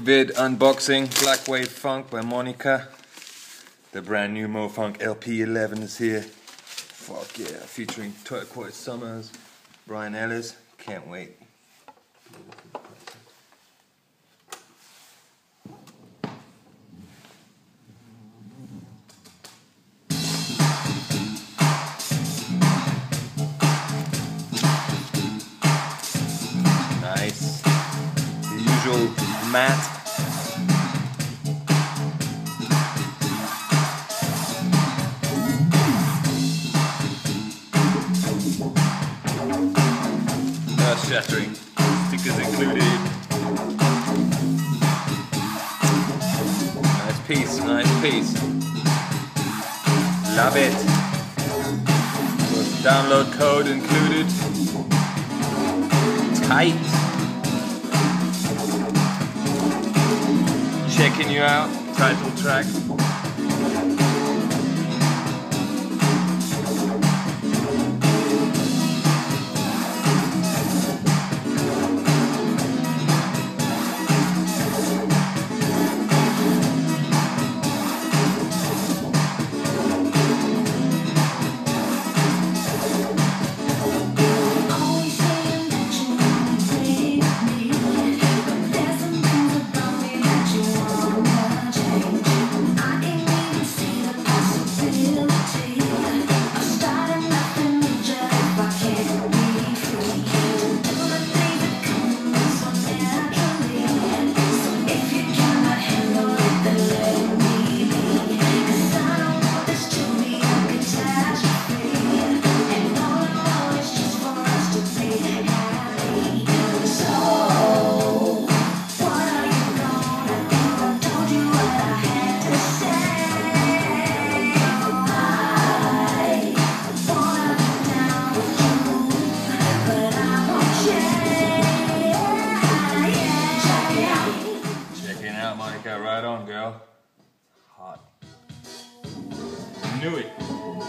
vid unboxing Black Wave Funk by Monica. The brand new Mo-Funk LP11 is here. Fuck yeah, featuring Turquoise Summers, Brian Ellis. Can't wait. Nice. The usual matte. Earth-shattering. Stickers included. Nice piece, nice piece. Love it. Download code included. Tight. Checking you out. Title track. Monica, right on, girl. Hot. Knew it.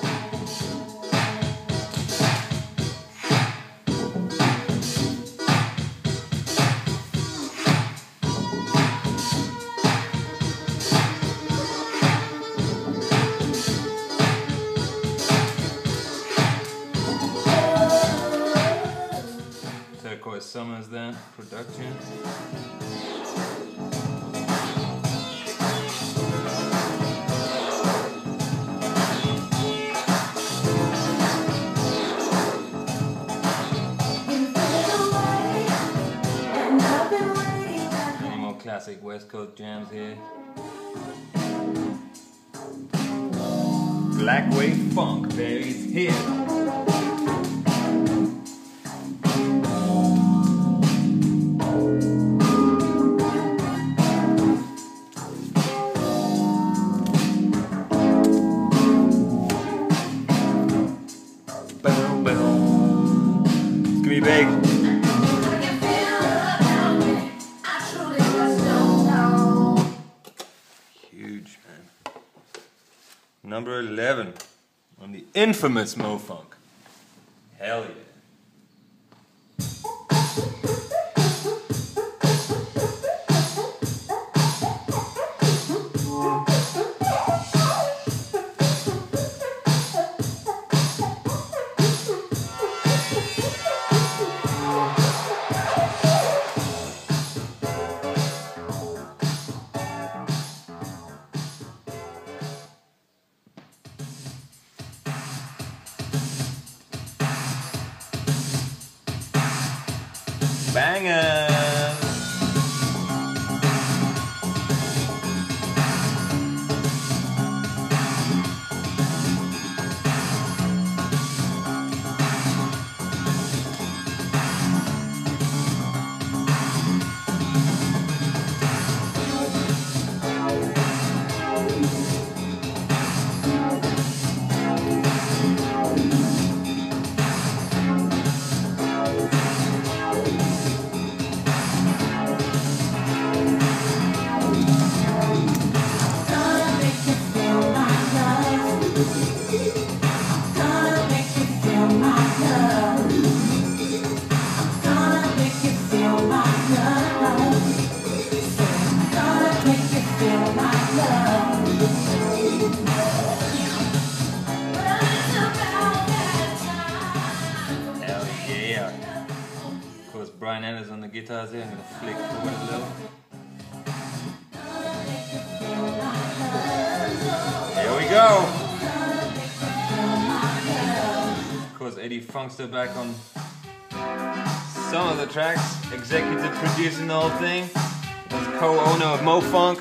Turquoise Summers then, production. Classic West Coast jams here. Black Wave Funk, there is here. Boom, boom. It's gonna be big. Number 11 on the infamous Mo-Funk. Hell yeah. Bangers! Brian Ellis on the guitars here. I'm gonna flick forward a little. Here we go! Of course, Eddie Funkster back on some of the tracks, executive producing the whole thing. He's co-owner of Mo-Funk.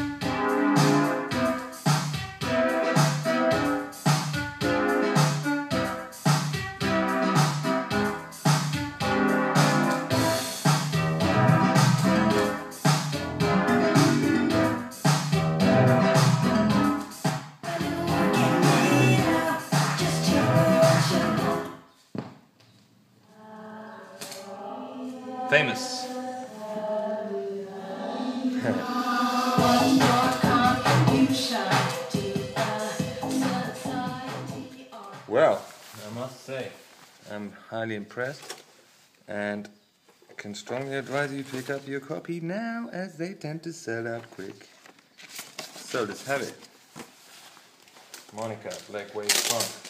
Famous. Well, I must say, I'm highly impressed and can strongly advise you to pick up your copy now, as they tend to sell out quick. So let's have it. Monica, Black Wave Funk.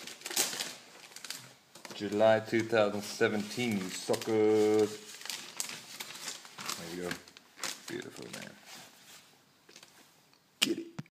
July 2017, you suckers. There you go. Beautiful, man.